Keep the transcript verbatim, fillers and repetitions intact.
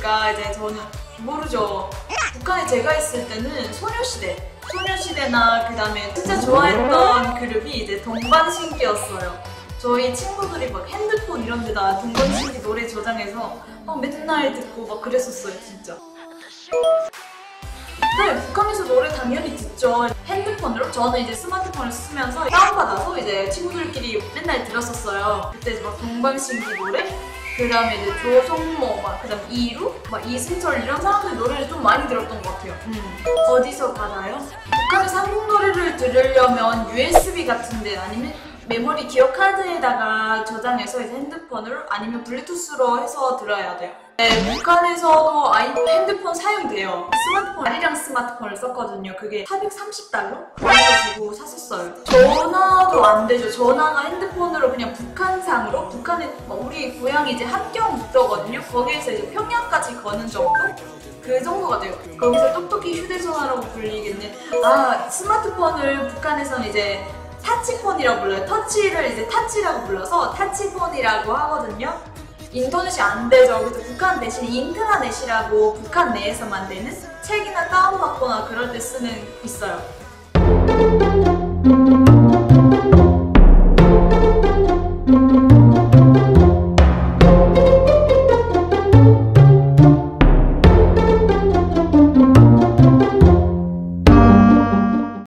있으니까 이제 저는 모르죠. 북한에 제가 있을 때는 소녀시대, 소녀시대나 그 다음에 진짜 좋아했던 그룹이 이제 동방신기였어요. 저희 친구들이 막 핸드폰 이런 데다 동방신기 노래 저장해서 막 맨날 듣고 막 그랬었어요, 진짜. 네, 북한에서 노래 당연히 듣죠. 핸드폰으로 저는 이제 스마트폰을 쓰면서 다운받아서 이제 친구들끼리 맨날 들었었어요. 그때 막 동방신기 노래, 그 다음에 이제 조성모, 막 그 다음 이루, 막 이승철 이런 사람들 노래를 좀 많이 들었던 것 같아요. 음. 어디서 받아요? 북한에서 한국 노래를 들으려면 유에스비 같은데 아니면 메모리 기억 카드에다가 저장해서 이제 핸드폰으로 아니면 블루투스로 해서 들어야 돼요. 네, 북한에서도 아이 핸드폰 사용돼요. 스마트폰, 아리랑 스마트폰을 썼거든요. 그게 사백삼십 달러? 그런 거 주고 샀었어요. 전화도 안 되죠. 전화가 핸드폰으로 그냥 북한상으로, 북한에 우리 고향이 이제 함경북도거든요. 거기에서 이제 평양까지 거는 정도? 그 정도가 돼요. 거기서 똑똑히 휴대전화라고 불리겠네. 아, 스마트폰을 북한에서는 이제 타치폰이라고 불러요. 터치를 이제 타치라고 불러서 타치폰이라고 하거든요. 인터넷이 안 되죠. 그래서 북한 대신 인트라넷이라고 북한 내에서만 되는 책이나 다운받거나 그럴 때 쓰는 있어요.